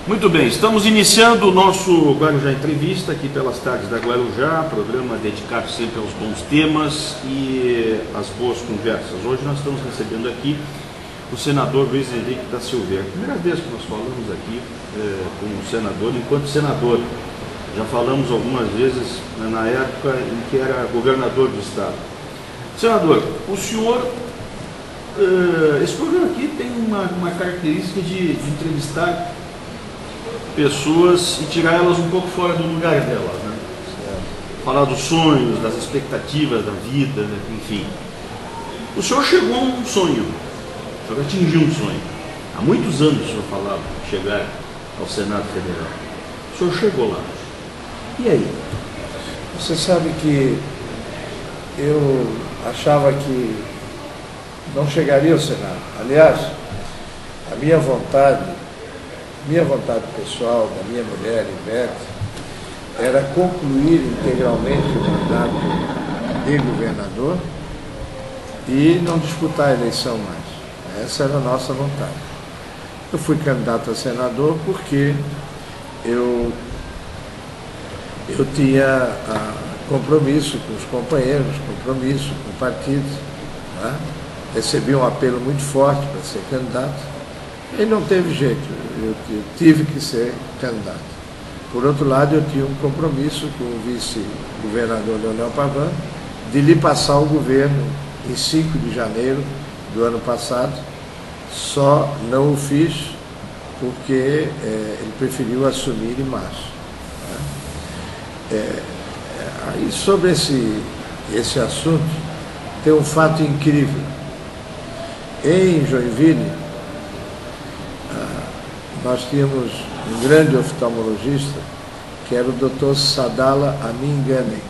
Muito bem, estamos iniciando o nosso Guarujá Entrevista aqui pelas tardes da Guarujá, programa dedicado sempre aos bons temas e às boas conversas. Hoje nós estamos recebendo aqui o senador Luiz Henrique da Silveira. Primeira vez que nós falamos aqui com o senador, enquanto senador. Já falamos algumas vezes na época em que era governador do estado. Senador, o senhor, esse programa aqui tem uma característica de entrevistar pessoas e tirar elas um pouco fora do lugar delas, né? Falar dos sonhos, das expectativas da vida, né? Enfim. O senhor chegou a um sonho, o senhor atingiu um sonho. Há muitos anos o senhor falava de chegar ao Senado Federal. O senhor chegou lá. E aí? Você sabe que eu achava que não chegaria ao Senado. Aliás, a minha vontade pessoal, da minha mulher, Ivete, era concluir integralmente o mandato de governador e não disputar a eleição mais. Essa era a nossa vontade. Eu fui candidato a senador porque eu tinha compromisso com os companheiros, compromisso com o partido, né? Recebi um apelo muito forte para ser candidato. E não teve jeito, eu tive que ser candidato. Por outro lado, eu tinha um compromisso com o vice-governador Leonel Pavão de lhe passar o governo em 5 de janeiro do ano passado. Só não o fiz porque ele preferiu assumir em março. Aí sobre esse assunto, tem um fato incrível. Em Joinville, nós tínhamos um grande oftalmologista, que era o Dr. Sadala Amin Ghanem.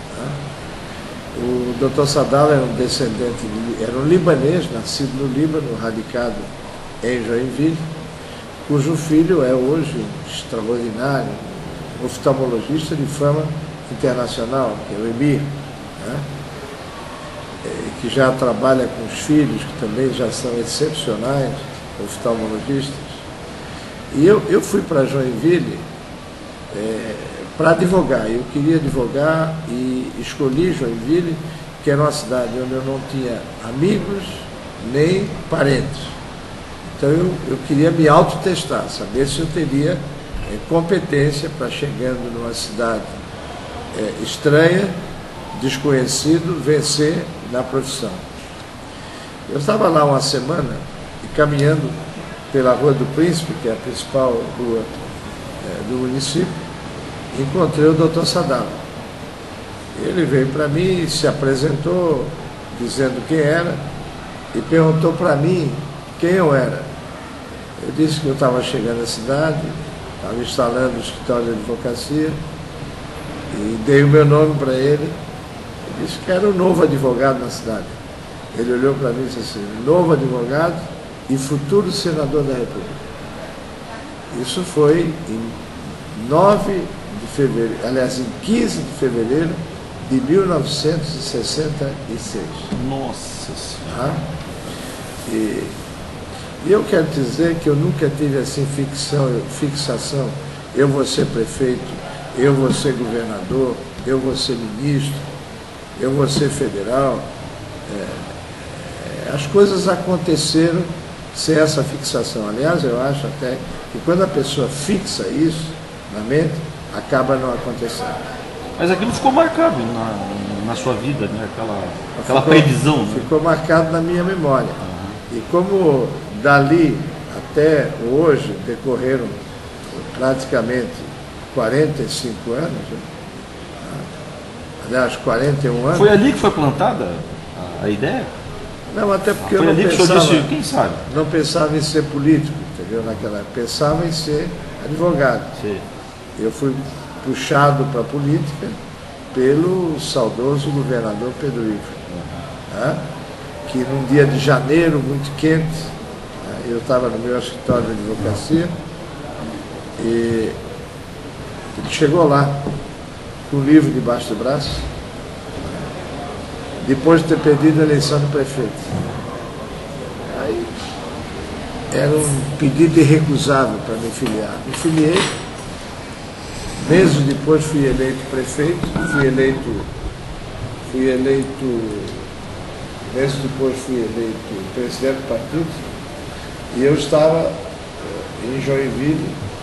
O Dr. Sadala era um descendente, era um libanês, nascido no Líbano, radicado em Joinville, cujo filho é hoje um extraordinário oftalmologista de fama internacional, que é o Emir, né? Que já trabalha com os filhos, que também já são excepcionais oftalmologistas. E eu fui para Joinville para advogar. Eu queria advogar e escolhi Joinville, que era uma cidade onde eu não tinha amigos nem parentes. Então eu queria me autotestar, saber se eu teria competência para, chegando numa cidade estranha, desconhecido, vencer na profissão. Eu estava lá uma semana e caminhando pela Rua do Príncipe, que é a principal rua do município, encontrei o Dr. Sadala. Ele veio para mim e se apresentou, dizendo quem era, e perguntou para mim quem eu era. Eu disse que eu estava chegando à cidade, estava instalando o escritório de advocacia, e dei o meu nome para ele, e disse que era o novo advogado na cidade. Ele olhou para mim e disse assim: novo advogado e futuro senador da República. Isso foi em 9 de fevereiro, aliás, em 15 de fevereiro de 1966. Nossa Senhora! E eu quero dizer que eu nunca tive assim fixação, eu vou ser prefeito, eu vou ser governador, eu vou ser ministro, eu vou ser federal. As coisas aconteceram sem essa fixação. Aliás, eu acho até que quando a pessoa fixa isso na mente, acaba não acontecendo. Mas aquilo ficou marcado na sua vida, né? Aquela previsão. Né? Ficou marcado na minha memória. E como dali até hoje decorreram praticamente 45 anos, aliás, 41 anos. Foi ali que foi plantada a ideia? Não, até porque eu foi não ali pensava, que o senhor disse, quem sabe? Não pensava em ser político, entendeu? Naquela época, pensava em ser advogado. Sim. Eu fui puxado para a política pelo saudoso governador Pedro Ivo, que num dia de janeiro muito quente, eu estava no meu escritório de advocacia e ele chegou lá com o livro debaixo do braço, depois de ter perdido a eleição do prefeito. Aí era um pedido irrecusável para me filiar. Me filiei, meses depois fui eleito prefeito, meses depois fui eleito presidente do partido, e eu estava em Joinville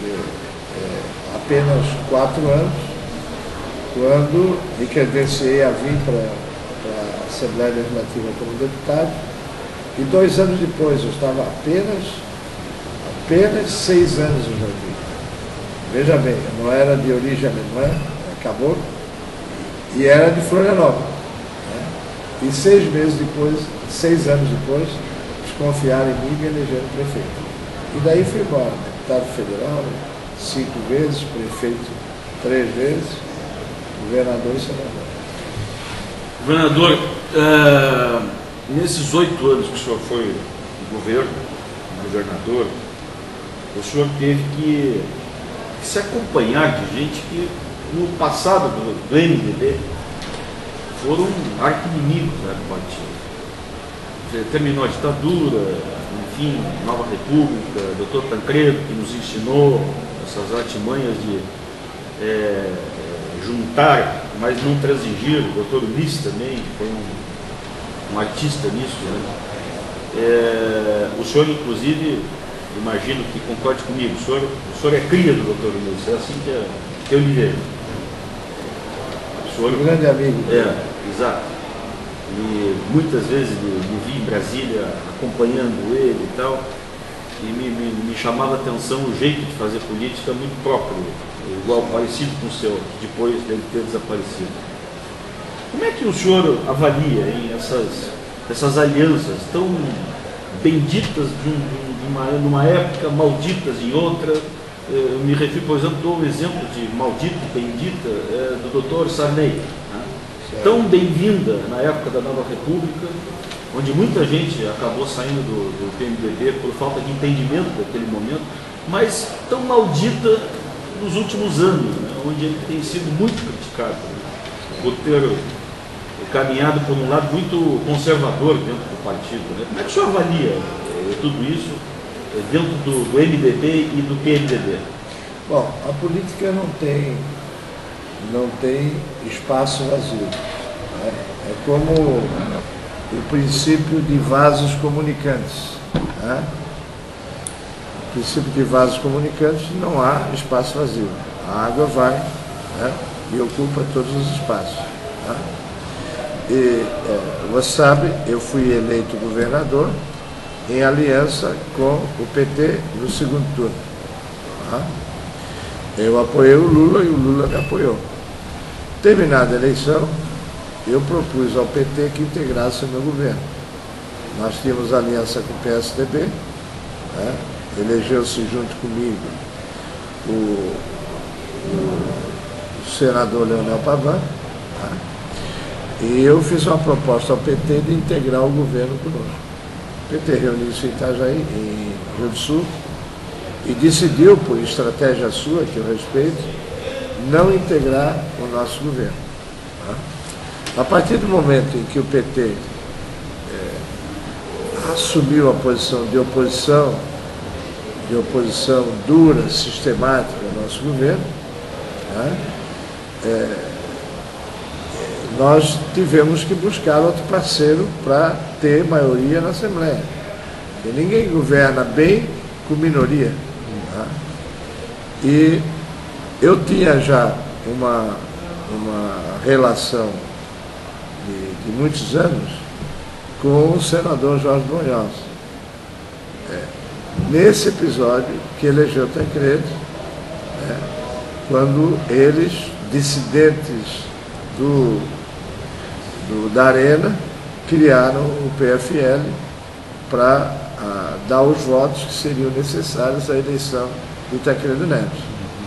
apenas 4 anos, quando me credenciei a vir para a Assembleia Legislativa como deputado, e 2 anos depois eu estava apenas 6 anos em Joinville. Veja bem, eu não era de origem alemã, acabou, e era de Florianópolis. Né? E 6 meses depois, 6 anos depois, eles confiaram em mim e me elegeram prefeito. E daí fui embora, deputado federal, 5 vezes, prefeito 3 vezes, governador e senador. Governador, nesses 8 anos que o senhor foi governador, o senhor teve que se acompanhar de gente que no passado do MDB foram arqui-inimigos, né, do partido. Terminou a ditadura, enfim, Nova República, Dr. Tancredo, que nos ensinou essas artimanhas de juntar, mas não transigir. O Dr. Ulisses também foi um artista nisso, né? O senhor, inclusive, imagino que concorde comigo, o senhor é cria do Dr. Ulisses, é assim que eu lhe vejo. O senhor, um grande amigo. Exato. E muitas vezes me vi em Brasília acompanhando ele e tal, e me chamava a atenção o jeito de fazer política muito próprio, igual, parecido com o seu, depois dele ter desaparecido. Como é que o senhor avalia, hein, essas alianças tão benditas numa época, malditas em outra? Eu me refiro, por exemplo, dou um exemplo de maldita e bendita do Dr. Sarney, né? Tão bem-vinda na época da Nova República, onde muita gente acabou saindo do PMDB por falta de entendimento daquele momento, mas tão maldita nos últimos anos, né? Onde ele tem sido muito criticado, né, por ter caminhado por um lado muito conservador dentro do partido, né? Como é que o senhor avalia tudo isso dentro do MDB e do PMDB? Bom, a política não tem espaço vazio. Né? É como o princípio de vasos comunicantes. Né? O princípio de vasos comunicantes, não há espaço vazio. A água vai, né, e ocupa todos os espaços. Né? E você sabe, eu fui eleito governador em aliança com o PT no segundo turno. Tá? Eu apoiei o Lula e o Lula me apoiou. Terminada a eleição, eu propus ao PT que integrasse o meu governo. Nós tínhamos aliança com o PSDB, né? Elegeu-se junto comigo o senador Leonel Pavão, tá? E eu fiz uma proposta ao PT de integrar o governo conosco. O PT reuniu-se em Itajaí, em Rio do Sul, e decidiu, por estratégia sua, que eu respeito, não integrar o nosso governo. Tá? A partir do momento em que o PT assumiu a posição de oposição dura, sistemática ao nosso governo, tá? Nós tivemos que buscar outro parceiro para ter maioria na Assembleia. E ninguém governa bem com minoria. Tá? E eu tinha já uma relação de muitos anos com o senador Jorge Brunhosa. Nesse episódio que elegeu Tancredo, quando eles, dissidentes da Arena, criaram o PFL para dar os votos que seriam necessários à eleição de Tancredo Neves.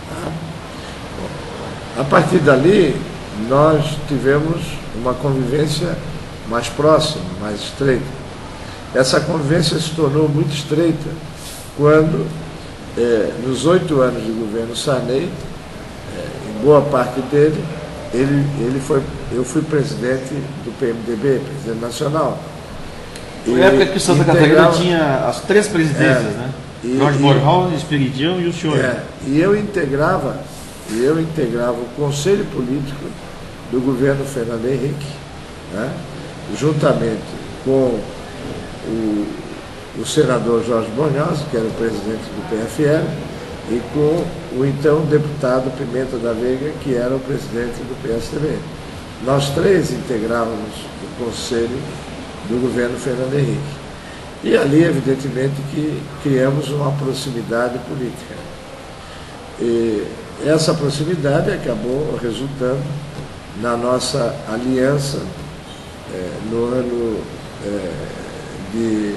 A partir dali, nós tivemos uma convivência mais próxima, mais estreita. Essa convivência se tornou muito estreita quando, nos 8 anos de governo Sarney, em boa parte dele, eu fui presidente do PMDB, presidente nacional. Foi a época que Santa Catarina tinha as 3 presidências, né? Jorge Borjão, Esperidião e o senhor. E eu integrava o Conselho Político do governo Fernando Henrique, né? Juntamente com o senador Jorge Bornhose, que era o presidente do PFL, e com o então deputado Pimenta da Veiga, que era o presidente do PSDB. Nós 3 integrávamos o Conselho do governo Fernando Henrique. E ali, evidentemente, que criamos uma proximidade política. E essa proximidade acabou resultando na nossa aliança no ano de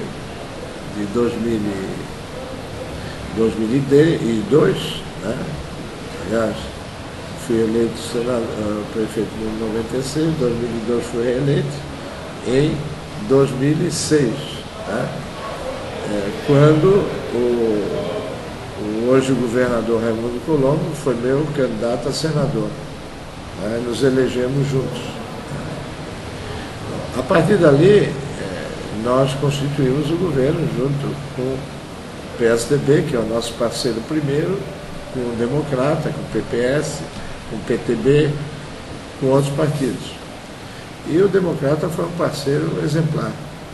2002, né? Aliás, fui eleito prefeito em 96, em 2002 fui reeleito, em 2006, né? Quando o hoje governador Raimundo Colombo foi meu candidato a senador, né? Nos elegemos juntos. A partir dali, nós constituímos o governo junto com o PSDB, que é o nosso parceiro primeiro, com o Democrata, com o PPS, com o PTB, com outros partidos. E o Democrata foi um parceiro exemplar.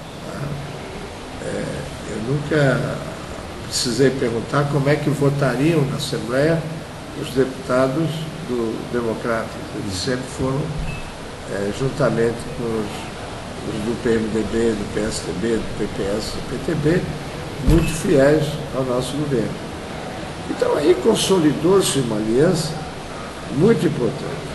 Eu nunca precisei perguntar como é que votariam na Assembleia os deputados do Democrata. Eles sempre foram, juntamente com os do PMDB, do PSDB, do PPS, do PTB, muito fiéis ao nosso governo. Então aí consolidou-se uma aliança muito importante.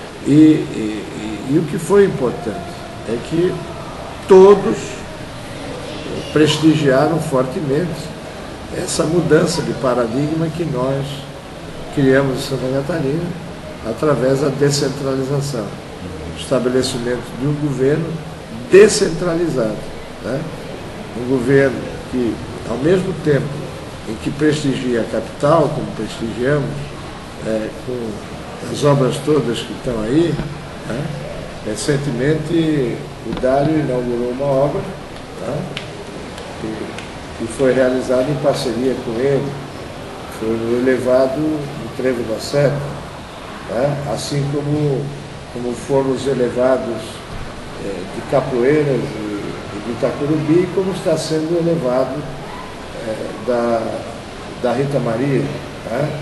E o que foi importante é que todos prestigiaram fortemente essa mudança de paradigma que nós criamos em Santa Catarina através da descentralização, o estabelecimento de um governo descentralizado, né? Um governo que, ao mesmo tempo em que prestigia a capital, como prestigiamos, com as obras todas que estão aí, né? Recentemente o Dário inaugurou uma obra, né? que foi realizada em parceria com ele, foi o elevado do Trevo da Serra, né? Assim como foram os elevados de Capoeiras e de Itacurubi, como está sendo o elevado da Rita Maria, né?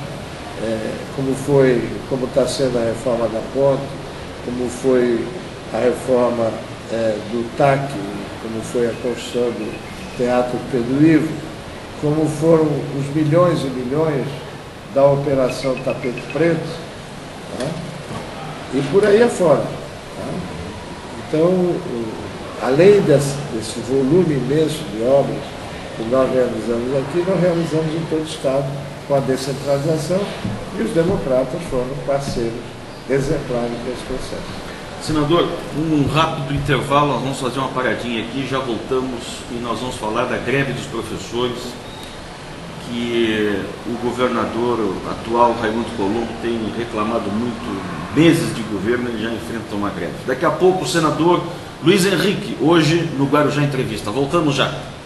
Como está sendo a reforma da ponte, como foi a reforma do TAC, como foi a construção do Teatro Pedro Ivo, como foram os milhões e milhões da Operação Tapete Preto, né? E por aí afora. Né? Então, além desse volume imenso de obras que nós realizamos aqui, nós realizamos em todo o Estado com a descentralização, e os democratas foram parceiros exemplares desse processo. Senador, um rápido intervalo, nós vamos fazer uma paradinha aqui, já voltamos e nós vamos falar da greve dos professores, que o governador atual, Raimundo Colombo, tem reclamado muito, meses de governo, ele já enfrenta uma greve. Daqui a pouco o senador Luiz Henrique, hoje no Guarujá Entrevista. Voltamos já.